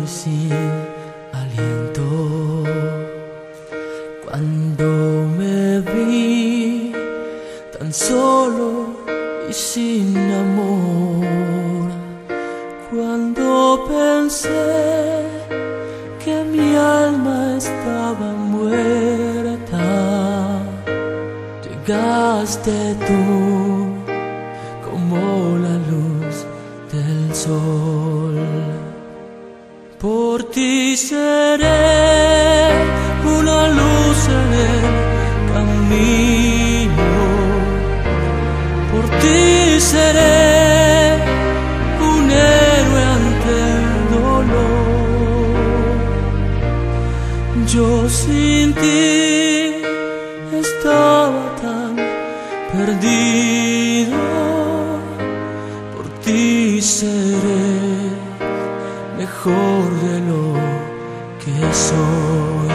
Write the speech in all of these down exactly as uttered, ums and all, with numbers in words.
sin aliento. Cuando me vi tan solo y sin amor, cuando pensé que mi alma estaba muerta, llegaste tú como la luz del sol. Por ti seré una luz en el camino, por ti seré un héroe ante el dolor. Yo sin ti estaba tan perdido, por ti seré mejor de lo que soy.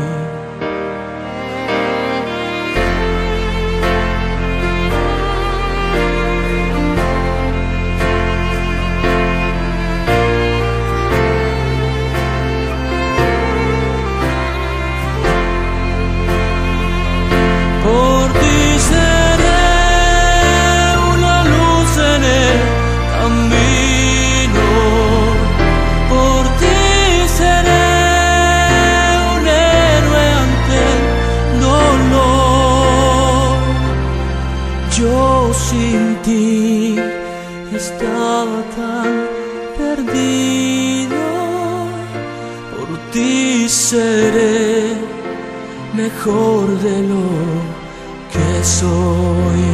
Por ti seré una luz en el camino, por ti seré un héroe ante el dolor. Yo sin ti estaba tan perdido, por ti seré mejor de lo que soy.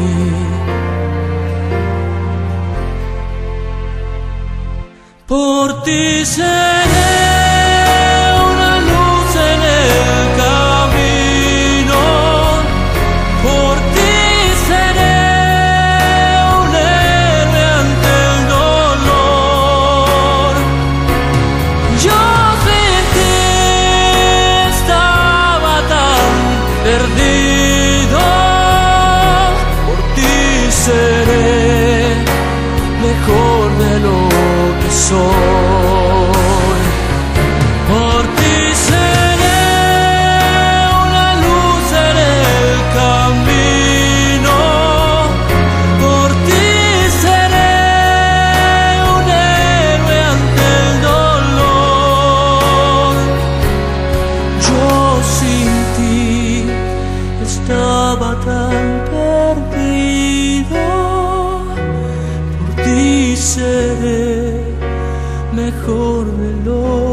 Por ti seré una luz en el camino, por ti seré un héroe ante el dolor. Yo sin ti estaba tan perdido, por ti seré mejor de lo que soy. Por ti seré una luz en el camino, por ti seré un héroe ante el dolor. Yo sin ti estaba tan perdido, por ti seré mejor de lo